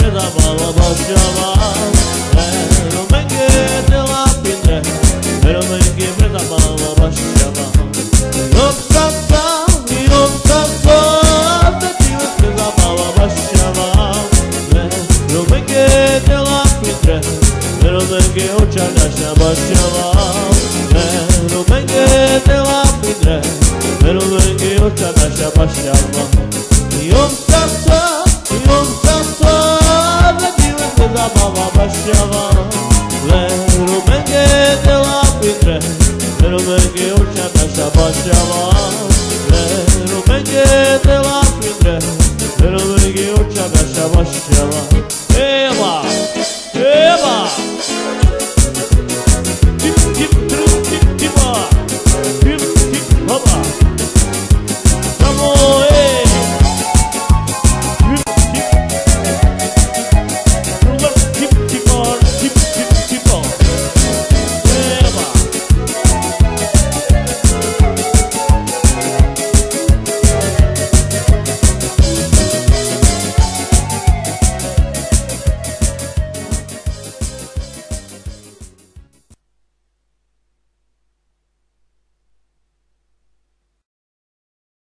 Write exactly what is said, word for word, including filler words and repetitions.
presa mama başlama Romenge de la pindre Romenge presa mama başlama Yok saksa, yok saksa Zativa presa mama başlama Romenge de la pindre Romenge uçardaşa başlama Romenge de la pindre Romenge uçardaşa başlama Yok saksa, yok saksa Zativa presa mama